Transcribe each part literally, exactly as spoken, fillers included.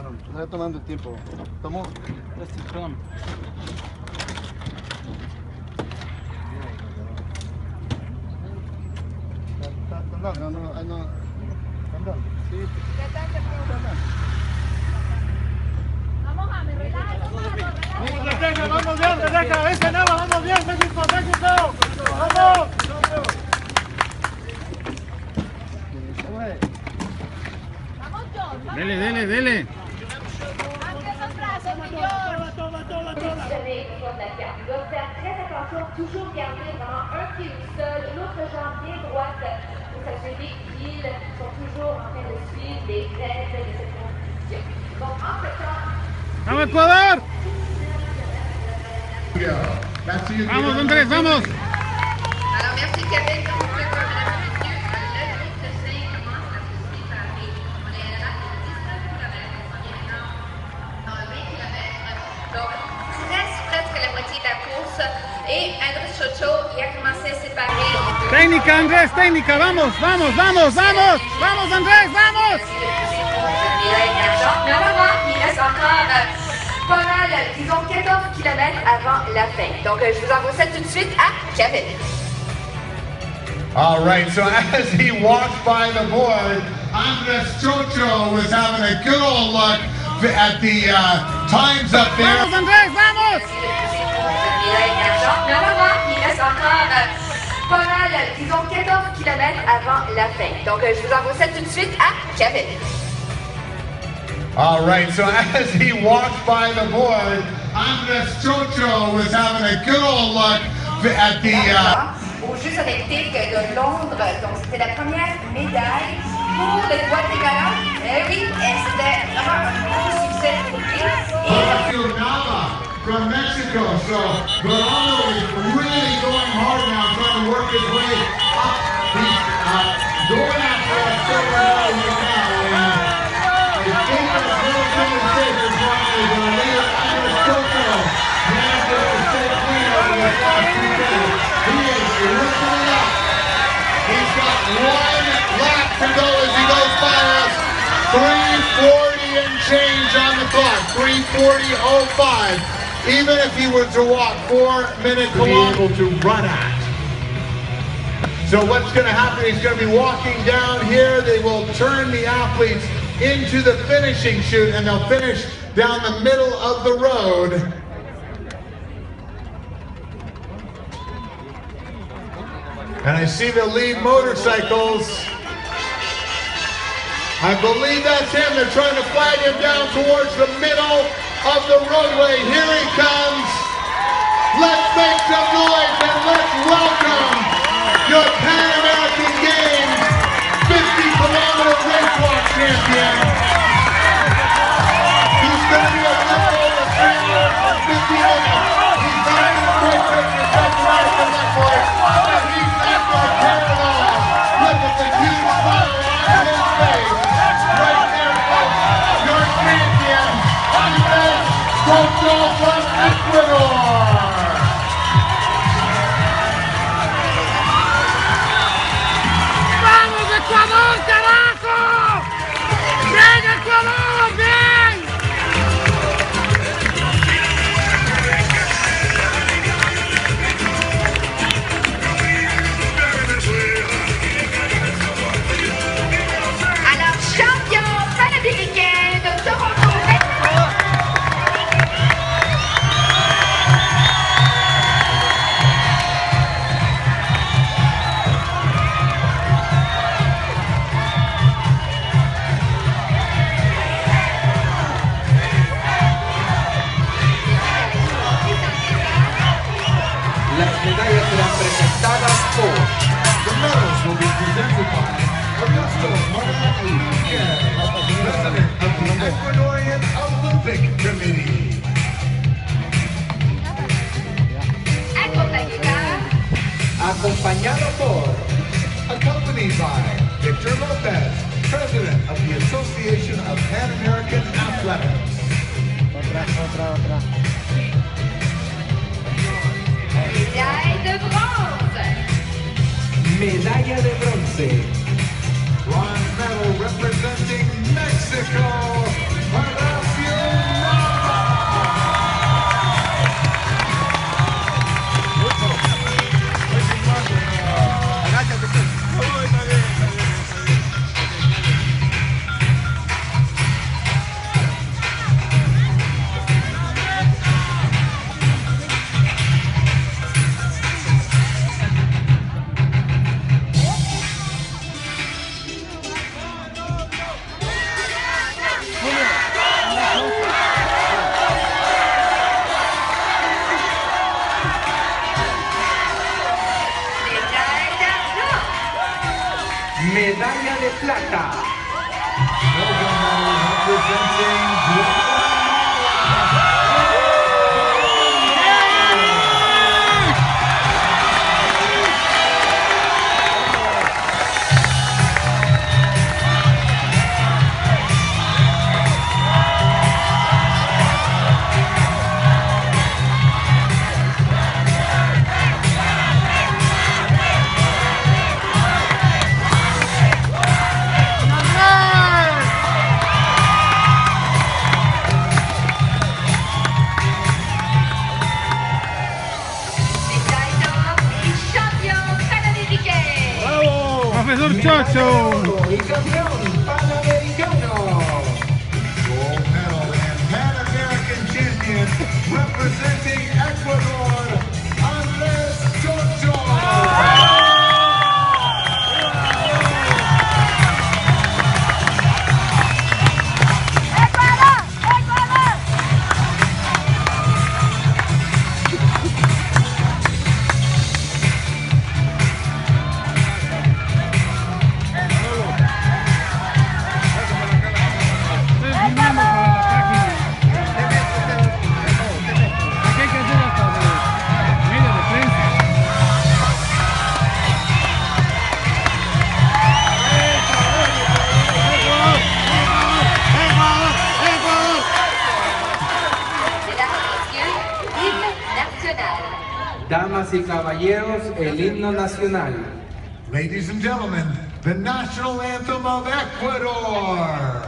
tomaron. Se está tomando el tiempo. ¿Tomó? Este, perdón. No, no, no, no. Sí. Vamos, James, relájate, Vamos, Rebeca, vamos bien, Rebeca, ese nada, vamos bien, México, México. Vamos. Vamos, John. Dele, dele, dele. Antes son brazos, mi John. Jamais au fond de la carte. Il doit faire très attention, toujours garder vraiment un pied au sol, l'autre jambe bien droite pour s'assurer qu'ils sont toujours en train de suivre les règles de cette compétition. Donc, en ce temps, ¡Vamos, Ecuador! ¡Vamos, Andrés, vamos! alors merci Kevin, donc vous pouvez voir, mesdames et messieurs, le groupe de cinq commence à se séparer. On est à la dix-neuf kilomètres, on est maintenant dans le vingt kilomètres, donc presque, presque la moitié de la course. Et Andrés Chocho, il a commencé à séparer. Técnica, Andrés, técnica, vamos, vamos, vamos, vamos, vamos, Andrés, vamos! Normalement, il reste encore euh, pas mal, disons quatorze kilomètres avant la fin. Donc, euh, je vous envoie ça tout de suite à Kevin. All right, so as he walked by the board, Andres Chocho was having a good old look at the uh, times up there. ¡Vamos, Andrés, vamos! Normalement, il reste encore euh, pas mal, disons quatorze kilomètres avant la fin. Donc, euh, je vous envoie ça tout de suite à Kevin. All right, so as he walked by the board, Andres Chocho was having a good old look at the... Uh, Aux Jeux olympiques de Londres, donc c'était la première médaille pour le Guatemala. Eh oui, et c'était vraiment un gros succès pour lui. Et... Nava from Mexico, so Guerrero is really going hard now, trying to work his way up. He's uh, going after a silver medal right now, and I think that's really good to say for Guerrero, but later Andres Chocho managed to stay clean over the last two days. He is lifting it up. He's got one lap to go as he goes by us. three forty and change on the clock. three forty oh five. Even if he were to walk four minutes to be able to run at. So what's going to happen? He's going to be walking down here. They will turn the athletes into the finishing chute, and they'll finish down the middle of the road. And I see the lead motorcycles. I believe that's him. They're trying to flag him down towards the middle of the roadway. Here he comes. Let's make some noise and let's welcome your Pan American Games fifty kilometer race walk champion. He's going to be a little over three hours fifty minutes. He's not in a great shape for South American record, but he's not going to care at all. Look at the huge smile on his face. Right there, folks. Your champion, Andres Chocho from Ecuador. ¡Vamos, Ecuador, carajo! ¡Bien, Ecuador, bien! Alors, champion panaméricain de Toronto. Las medallas serán presentadas por... The medals will be presented by Augusto Martinez, President of the Ecuadorian Olympic Committee. Accompagné par Acompañado por... Accompanied by Victor Lopez, President of the Association of Pan American Athletics. Otra, otra, otra. médaille de bronze. Medalla de bronce. Bronze medal representing Mexico. medalla de plata. Silver medal representing Guatemala. Profesor Chocho. Y campeón panamericano. Gold medal and Pan American champion representing Ecuador, Andres Chocho. Damas y caballeros, el himno nacional. Ladies and gentlemen, the national anthem of Ecuador.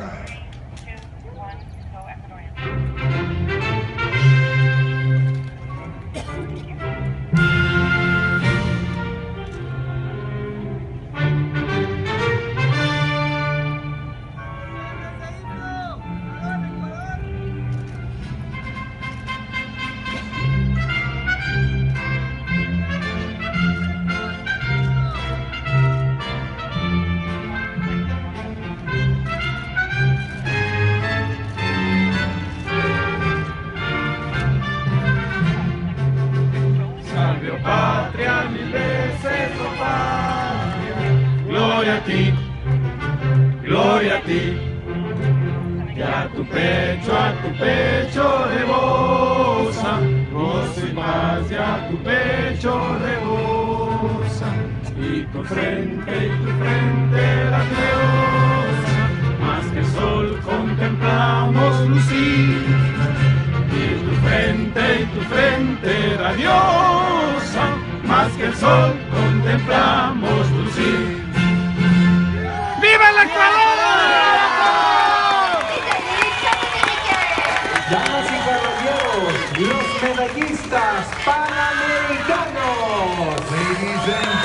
Patria, mil veces, oh patria, gloria a ti, gloria a ti, y a tu pecho, a tu pecho rebosa, gozo y paz, y a tu pecho rebosa, y tu frente, y tu frente la gloriosa, más que el sol contemplamos lucir, y tu frente, y tu frente radiosa, más que el sol contemplamos lucir. ¡Viva el Ecuador! Damas y caballeros, los medallistas panamericanos. Ladies and